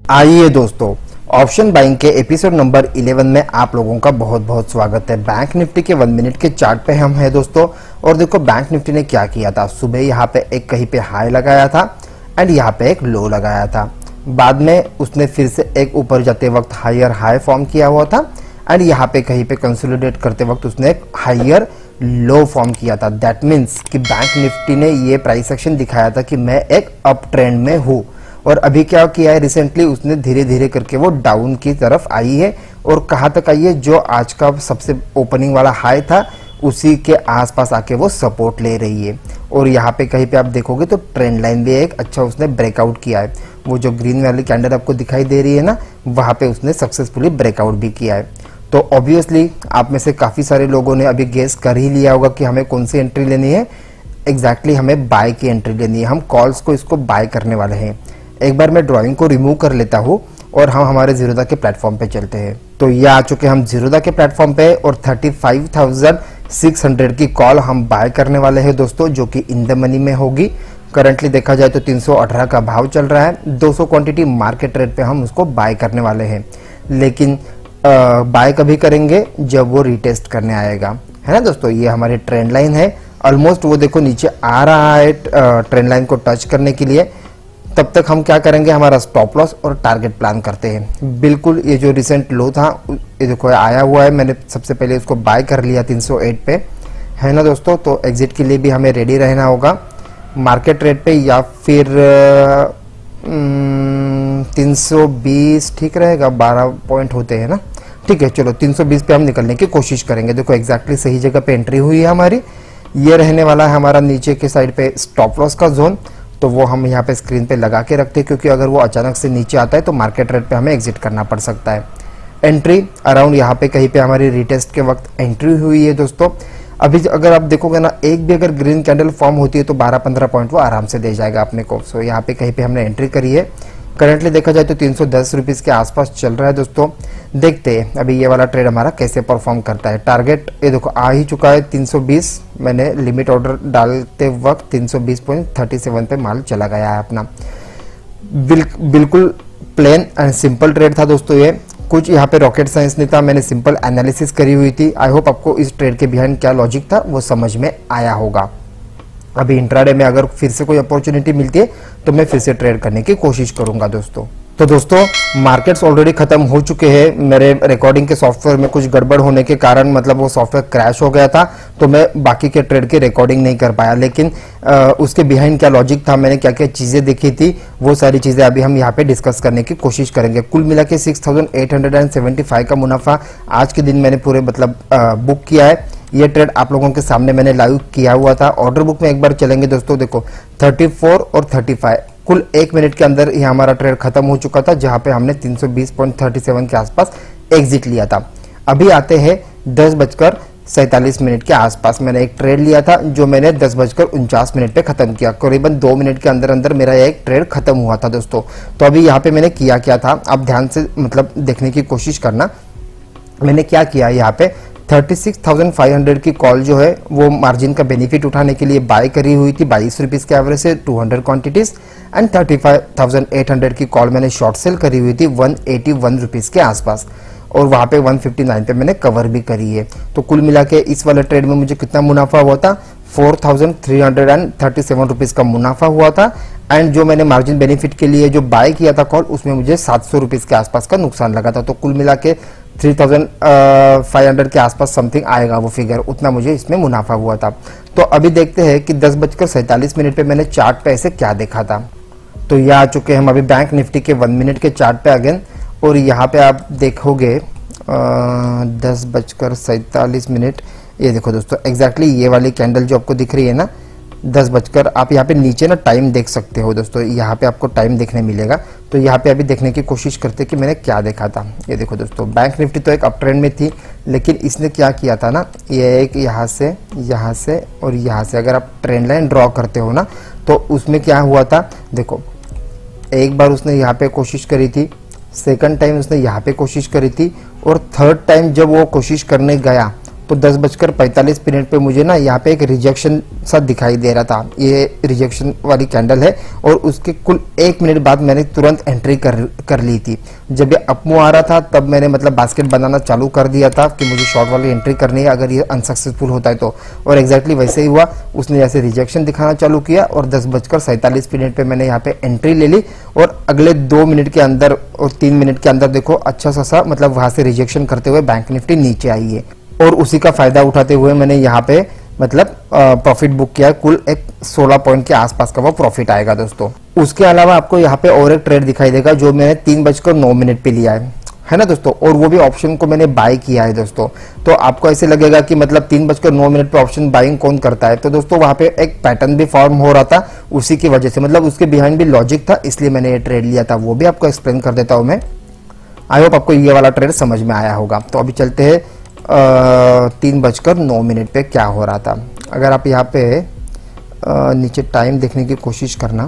आइए दोस्तों, option buying के एपिसोड नंबर 11 में आप लोगों का बहुत बहुत स्वागत है। बैंक निफ्टी के 1 मिनट के चार्ट पे हम हैं दोस्तों। और देखो बैंक निफ्टी ने क्या किया था, सुबह यहाँ पे एक कहीं पे हाई लगाया था एंड यहाँ पे एक लो लगाया था। बाद में उसने फिर से एक ऊपर जाते वक्त हायर हाई फॉर्म किया हुआ था एंड यहाँ पे कहीं पे कंसोलिडेट करते वक्त उसने एक हायर लो फॉर्म किया था। दैट मीन्स कि बैंक निफ्टी ने ये प्राइस एक्शन दिखाया था कि मैं एक अप ट्रेंड में हूँ। और अभी क्या किया है, रिसेंटली उसने धीरे धीरे करके वो डाउन की तरफ आई है। और कहाँ तक आई है, जो आज का सबसे ओपनिंग वाला हाई था उसी के आसपास आके वो सपोर्ट ले रही है। और यहाँ पे कहीं पे आप देखोगे तो ट्रेंड लाइन भी एक अच्छा उसने ब्रेकआउट किया है। वो जो ग्रीन वाली कैंडल आपको दिखाई दे रही है ना, वहाँ पे उसने सक्सेसफुली ब्रेकआउट भी किया है। तो ऑब्वियसली आप में से काफ़ी सारे लोगों ने अभी गेस कर ही लिया होगा कि हमें कौन सी एंट्री लेनी है। एग्जैक्टली हमें बाय की एंट्री लेनी है। हम कॉल्स को इसको बाय करने वाले हैं। एक बार मैं ड्राइंग को रिमूव कर लेता हूँ और हम हमारे जीरोधा के प्लेटफॉर्म पे चलते हैं। तो ये आ चुके हम जीरोधा के प्लेटफॉर्म पे और 35,600 की कॉल हम बाय करने वाले हैं दोस्तों, जो कि इन द मनी में होगी। करंटली देखा जाए तो 318 का भाव चल रहा है। 200 क्वांटिटी मार्केट रेट पे हम उसको बाय करने वाले हैं। लेकिन बाय कभी करेंगे जब वो रिटेस्ट करने आएगा, है ना दोस्तों। ये हमारी ट्रेंड लाइन है। ऑलमोस्ट वो देखो नीचे आ रहा है ट्रेंड लाइन को टच करने के लिए। तब तक हम क्या करेंगे, हमारा स्टॉप लॉस और टारगेट प्लान करते हैं। बिल्कुल ये जो रिसेंट लो था ये देखो आया हुआ है, मैंने सबसे पहले उसको बाय कर लिया 308 पे, है ना दोस्तों। तो एग्जिट के लिए भी हमें रेडी रहना होगा मार्केट रेट पे, या फिर 320 ठीक रहेगा। 12 पॉइंट होते हैं ना, ठीक है। चलो 320 पे हम निकलने की कोशिश करेंगे। देखो एग्जैक्टली सही जगह पे एंट्री हुई है हमारी। ये रहने वाला है हमारा नीचे के साइड पे स्टॉप लॉस का जोन। तो वो हम यहाँ पे स्क्रीन पे लगा के रखते हैं, क्योंकि अगर वो अचानक से नीचे आता है तो मार्केट रेट पे हमें एग्जिट करना पड़ सकता है। एंट्री अराउंड यहाँ पे कहीं पे हमारी रिटेस्ट के वक्त एंट्री हुई है दोस्तों। अभी अगर आप देखोगे ना, एक भी अगर ग्रीन कैंडल फॉर्म होती है तो 12-15 पॉइंट वो आराम से दे जाएगा अपने को। सो यहाँ पे कहीं पे हमने एंट्री करी है। करंटली देखा जाए तो 310 रुपीज़ के आसपास चल रहा है दोस्तों। देखते हैं अभी ये वाला ट्रेड हमारा कैसे परफॉर्म करता है। टारगेट ये देखो आ ही चुका है 320। मैंने लिमिट ऑर्डर डालते वक्त 320.37 पे माल चला गया है अपना। बिल्कुल प्लेन एंड सिंपल ट्रेड था दोस्तों ये। कुछ यहाँ पे रॉकेट साइंस नहीं था, मैंने सिंपल एनालिसिस करी हुई थी। आई होप आपको इस ट्रेड के बिहाइंड क्या लॉजिक था वो समझ में आया होगा। अभी इंट्राडे में अगर फिर से कोई अपॉर्चुनिटी मिलती है तो मैं फिर से ट्रेड करने की कोशिश करूंगा दोस्तों। तो दोस्तों मार्केट्स ऑलरेडी खत्म हो चुके हैं। मेरे रिकॉर्डिंग के सॉफ्टवेयर में कुछ गड़बड़ होने के कारण, मतलब वो सॉफ्टवेयर क्रैश हो गया था, तो मैं बाकी के ट्रेड की रिकॉर्डिंग नहीं कर पाया। लेकिन उसके बिहाइंड क्या लॉजिक था, मैंने क्या क्या चीज़ें देखी थी, वो सारी चीज़ें अभी हम यहाँ पे डिस्कस करने की कोशिश करेंगे। कुल मिला के 6,875 का मुनाफा आज के दिन मैंने पूरे मतलब बुक किया है। ये ट्रेड आप लोगों के सामने मैंने लाइव किया हुआ था। ऑर्डर बुक में एक बार चलेंगे दोस्तों, देखो 34 और 35 कुल 1 मिनट के अंदर ही हमारा ट्रेड खत्म हो चुका था, जहां पे हमने 320.37 के आसपास एग्जिट लिया था। अभी आते हैं 10:47 के आसपास मैंने एक ट्रेड लिया था, जो मैंने 10:49 पे खत्म किया। करीबन 2 मिनट के अंदर अंदर मेरा एक ट्रेड खत्म हुआ था दोस्तों। तो अभी यहाँ पे मैंने किया क्या था, आप ध्यान से मतलब देखने की कोशिश करना। मैंने क्या किया यहाँ पे 36,500 की कॉल जो है वो मार्जिन का बेनिफिट उठाने के लिए बाय करी हुई थी 22 रुपीज़ के एवरेज से 200 क्वांटिटीज। एंड 35,800 की कॉल मैंने शॉर्ट सेल करी हुई थी 181 रुपीज़ के आसपास, और वहाँ पे 159 पे मैंने कवर भी करी है। तो कुल मिला के इस वाले ट्रेड में मुझे कितना मुनाफा हुआ था, 4,337 रुपीज़ का मुनाफा हुआ था। एंड जो मैंने मार्जिन बेनिफिट के लिए जो बाय किया था कॉल, उसमें मुझे 700 रुपीज़ के आसपास का नुकसान लगा था। तो कुल मिला के 3,500 के आसपास समथिंग आएगा वो फिगर, उतना मुझे इसमें मुनाफा हुआ था। तो अभी देखते हैं कि 10:47 पे मैंने चार्ट पे ऐसे क्या देखा था। तो ये आ चुके हैं हम अभी बैंक निफ्टी के 1 मिनट के चार्ट पे अगेन। और यहाँ पे आप देखोगे 10:47, ये देखो दोस्तों एग्जैक्टली ये वाली कैंडल जो आपको दिख रही है ना 10 आप यहाँ पे नीचे ना टाइम देख सकते हो दोस्तों, यहाँ पे आपको टाइम देखने मिलेगा। तो यहाँ पे अभी देखने की कोशिश करते हैं कि मैंने क्या देखा था। ये देखो दोस्तों बैंक निफ्टी तो एक अप ट्रेंड में थी, लेकिन इसने क्या किया था ना, ये एक यहाँ से और यहाँ से अगर आप ट्रेंड लाइन ड्रॉ करते हो ना, तो उसमें क्या हुआ था देखो, एक बार उसने यहाँ पे कोशिश करी थी, सेकंड टाइम उसने यहाँ पे कोशिश करी थी, और थर्ड टाइम जब वो कोशिश करने गया तो 10:45 पे मुझे ना यहाँ पे एक रिजेक्शन सा दिखाई दे रहा था। ये रिजेक्शन वाली कैंडल है और उसके कुल 1 मिनट बाद मैंने तुरंत एंट्री कर ली थी। जब ये अपमूव आ रहा था तब मैंने मतलब बास्केट बनाना चालू कर दिया था कि मुझे शॉर्ट वाली एंट्री करनी है अगर ये अनसक्सेसफुल होता है तो। और एग्जैक्टली वैसे ही हुआ, उसने जैसे रिजेक्शन दिखाना चालू किया और 10:47 पे मैंने यहाँ पे एंट्री ले ली और अगले 2 मिनट के अंदर और 3 मिनट के अंदर देखो अच्छा सा मतलब वहां से रिजेक्शन करते हुए बैंक निफ्टी नीचे आई है और उसी का फायदा उठाते हुए मैंने यहाँ पे मतलब प्रॉफिट बुक किया। कुल एक 16 पॉइंट के आसपास का वो प्रॉफिट आएगा दोस्तों। उसके अलावा आपको यहाँ पे और एक ट्रेड दिखाई देगा जो मैंने 3:09 पे लिया है ना दोस्तों, और वो भी ऑप्शन को मैंने बाय किया है दोस्तों। तो आपको ऐसे लगेगा कि मतलब 3:09 पे ऑप्शन बाइंग कौन करता है, तो दोस्तों वहां पे एक पैटर्न भी फॉर्म हो रहा था उसी की वजह से, मतलब उसके बिहाइंड भी लॉजिक था, इसलिए मैंने ये ट्रेड लिया था। वो भी आपको एक्सप्लेन कर देता हूं मैं। आई होप आपको ये वाला ट्रेड समझ में आया होगा। तो अभी चलते हैं 3:09 पे क्या हो रहा था। अगर आप यहाँ पे नीचे टाइम देखने की कोशिश करना,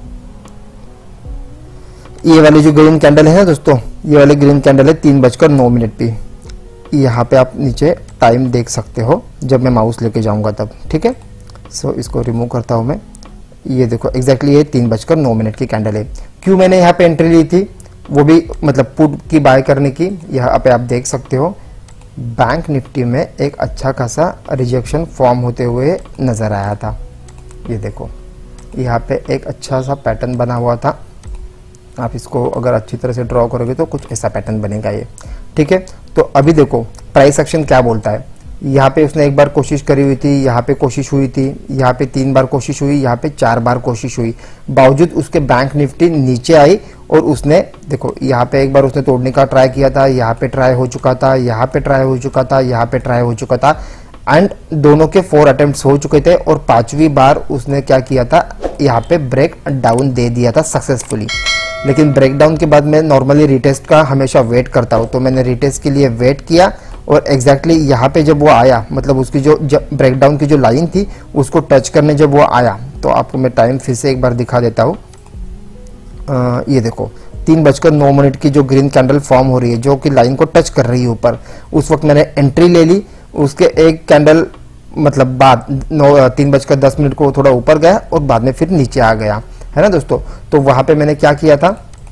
ये वाली जो ग्रीन कैंडल है ना दोस्तों, ये वाली ग्रीन कैंडल है 3:09 पे। यहाँ पे आप नीचे टाइम देख सकते हो जब मैं माउस लेके जाऊंगा तब, ठीक है। सो इसको रिमूव करता हूं मैं। ये देखो एग्जैक्टली ये 3:09 की कैंडल है। क्यों मैंने यहाँ पे एंट्री ली थी, वो भी मतलब पुट की बाय करने की। यहाँ पे आप देख सकते हो बैंक निफ्टी में एक अच्छा खासा रिजेक्शन फॉर्म होते हुए नजर आया था। ये देखो यहाँ पे एक अच्छा सा पैटर्न बना हुआ था। आप इसको अगर अच्छी तरह से ड्रॉ करोगे तो कुछ ऐसा पैटर्न बनेगा ये, ठीक है। तो अभी देखो प्राइस एक्शन क्या बोलता है। यहाँ पे उसने एक बार कोशिश करी हुई थी, यहाँ पे कोशिश हुई थी, यहाँ पे 3 बार कोशिश हुई, यहाँ पे 4 बार कोशिश हुई, बावजूद उसके बैंक निफ्टी नीचे आई और उसने देखो यहाँ पे एक बार उसने तोड़ने का ट्राई किया था, यहाँ पे ट्राई हो चुका था, यहाँ पे ट्राई हो चुका था, यहाँ पे ट्राई हो चुका था एंड दोनों के 4 अटेम्प्ट्स हो चुके थे और 5वीं बार उसने क्या किया था, यहाँ पे ब्रेक डाउन दे दिया था सक्सेसफुली। लेकिन ब्रेकडाउन के बाद मैं नॉर्मली रिटेस्ट का हमेशा वेट करता हूँ, तो मैंने रिटेस्ट के लिए वेट किया और एग्जैक्टली यहाँ पे जब वो आया, मतलब उसकी जो ब्रेकडाउन की जो लाइन थी उसको टच करने जब वो आया, तो आपको मैं टाइम फिर से एक बार दिखा देता हूँ। ये देखो 3:09 की जो ग्रीन कैंडल फॉर्म हो रही है जो कि लाइन को टच कर रही है ऊपर, उस वक्त मैंने एंट्री ले ली। उसके एक कैंडल मतलब बाद 3:10 को थोड़ा ऊपर गया और बाद में फिर नीचे आ गया, है ना दोस्तों। तो वहां पे मैंने क्या किया था,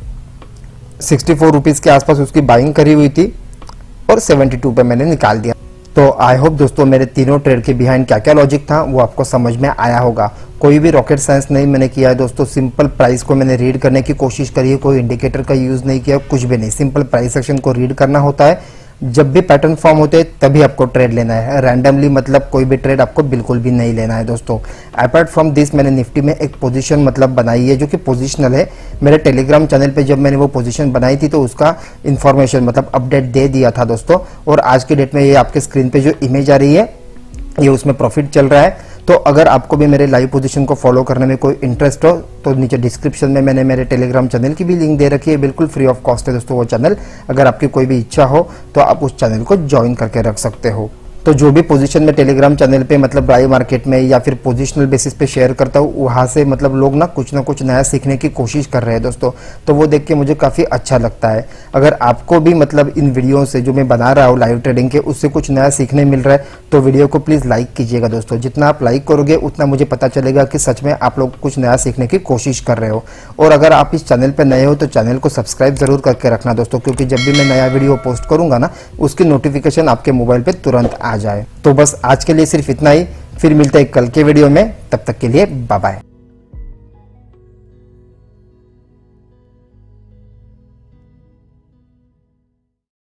64 रुपीज के आसपास उसकी बाइंग करी हुई थी और 72 पे मैंने निकाल दिया। तो आई होप दोस्तों मेरे तीनों ट्रेड के बिहाइंड क्या क्या लॉजिक था वो आपको समझ में आया होगा। कोई भी रॉकेट साइंस नहीं मैंने किया है दोस्तों, सिंपल प्राइस को मैंने रीड करने की कोशिश करी है, कोई इंडिकेटर का यूज नहीं किया, कुछ भी नहीं, सिंपल प्राइस एक्शन को रीड करना होता है। जब भी पैटर्न फॉर्म होते हैं तभी आपको ट्रेड लेना है, रैंडमली मतलब कोई भी ट्रेड आपको बिल्कुल भी नहीं लेना है दोस्तों। अपार्ट फ्रॉम दिस मैंने निफ्टी में एक पोजीशन मतलब बनाई है जो कि पोजिशनल है। मेरे टेलीग्राम चैनल पे जब मैंने वो पोजीशन बनाई थी तो उसका इन्फॉर्मेशन मतलब अपडेट दे दिया था दोस्तों, और आज की डेट में ये आपके स्क्रीन पे जो इमेज आ रही है ये उसमें प्रॉफिट चल रहा है। तो अगर आपको भी मेरे लाइव पोजीशन को फॉलो करने में कोई इंटरेस्ट हो तो नीचे डिस्क्रिप्शन में मैंने मेरे टेलीग्राम चैनल की भी लिंक दे रखी है, बिल्कुल फ्री ऑफ कॉस्ट है दोस्तों वो चैनल। अगर आपकी कोई भी इच्छा हो तो आप उस चैनल को ज्वाइन करके रख सकते हो। तो जो भी पोजीशन में टेलीग्राम चैनल पे मतलब बाई मार्केट में या फिर पोजिशनल बेसिस पे शेयर करता हूँ, वहां से मतलब लोग ना कुछ नया सीखने की कोशिश कर रहे हैं दोस्तों, तो वो देख के मुझे काफी अच्छा लगता है। अगर आपको भी मतलब इन वीडियो से जो मैं बना रहा हूँ लाइव ट्रेडिंग के उससे कुछ नया सीखने मिल रहा है तो वीडियो को प्लीज लाइक कीजिएगा दोस्तों। जितना आप लाइक करोगे उतना मुझे पता चलेगा कि सच में आप लोग कुछ नया सीखने की कोशिश कर रहे हो। और अगर आप इस चैनल पर नए हो तो चैनल को सब्सक्राइब जरूर करके रखना दोस्तों, क्योंकि जब भी मैं नया वीडियो पोस्ट करूंगा ना उसकी नोटिफिकेशन आपके मोबाइल पे तुरंत आ जाए। तो बस आज के लिए सिर्फ इतना ही, फिर मिलते हैं कल के वीडियो में, तब तक के लिए बाय बाय।